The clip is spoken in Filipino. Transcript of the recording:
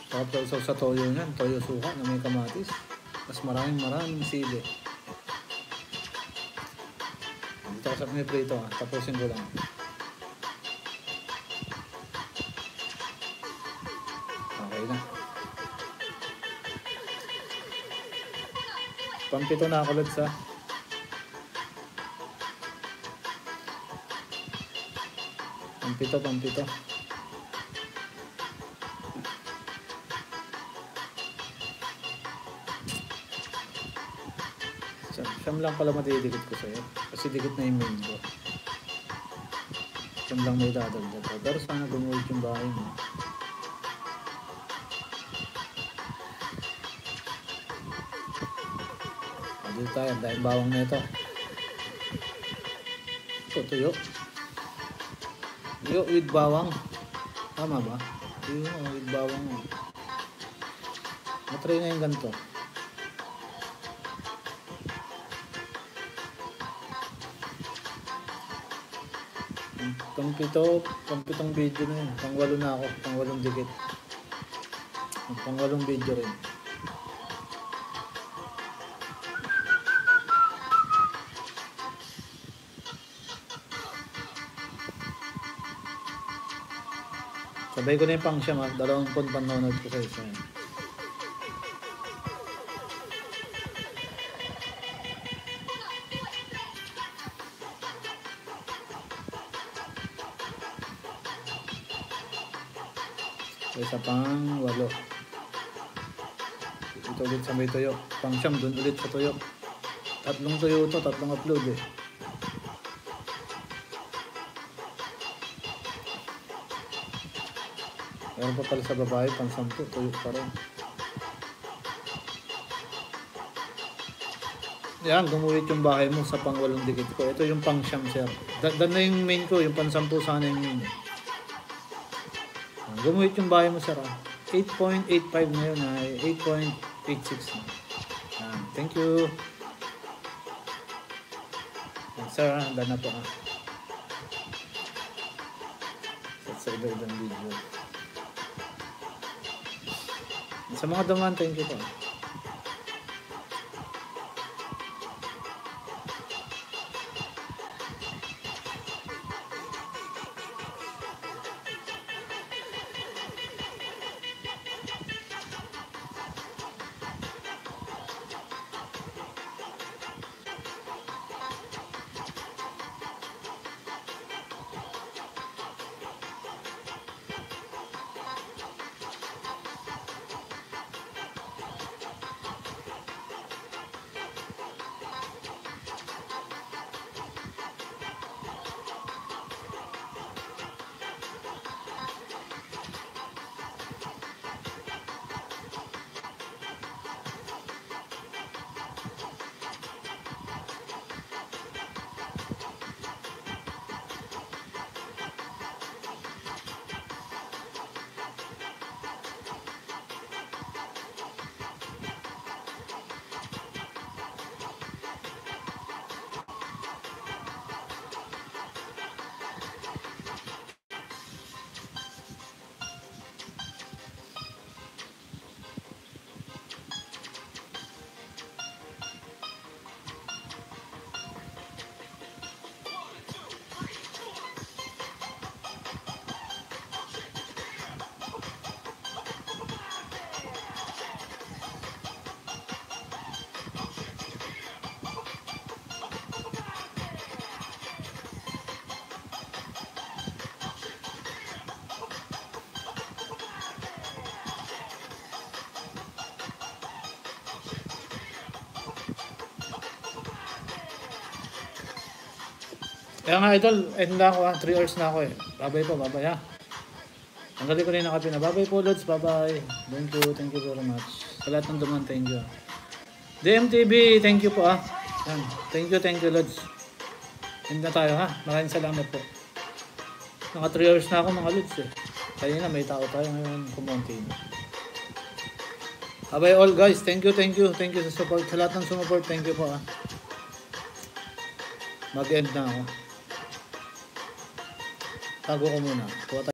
Tapos sa toyo niyan, toyo suka na may kamatis. Mas maraming sili. Dito ako sa may prito tapusin ko lang. Okay na. Pampito na ako ulit sa pampito. Siyam lang pala matidikit ko sa'yo. Kasi dikit na yung main ko. Siyam lang may dadagdag ko. Pero sana gumulit yung bahay mo. Dito tayo. Dahil bawang na ito. Ito, tuyo. Tuyo with bawang. Tama ba? Tuyo with bawang. Matry na yung ganito. Pampitong video na yun. Pang-8 na ako. Pang-8 dikit. Pang-8 video rin. Sabay ko na yung pang-siyam. 20 panonood ko sa isa. Isa pang 8. Ito ulit sa may tuyo. Pang-siyam dun ulit sa tuyo. 3 tuyo ito, 3 upload eh. Meron pa pala sa babae, pang-10 tuyo pa rin. Yan, gumulit yung bahay mo sa pang-8 dikit ko. Ito yung pang-siyam sir. Dan na yung main ko, yung pang-10 sana yung main. Gumuhit yung bahay mo sir. 8.85 ngayon ay 8.86 na. Thank you. Sir, done na po sa ibang video. Sa mga daman, thank you po. Kaya nga idol, end na ako 3 hours na ako eh. Babay po, babay ha. Tanggalin ko rin ang kape na. Babay po Lods, babay. Thank you very much. Sa lahat ng duman, thank you. DMTV, thank you po ha. Yan. Thank you Lods. End na tayo ha. Maraming salamat po. Naka 3 hours na ako mga Lods eh. Kaya na may tao tayo ngayon kumonti. Babay all guys, thank you sa support. Sa lahat ng sumuport, thank you po ha. Mag-end na ako. Tago ko muna.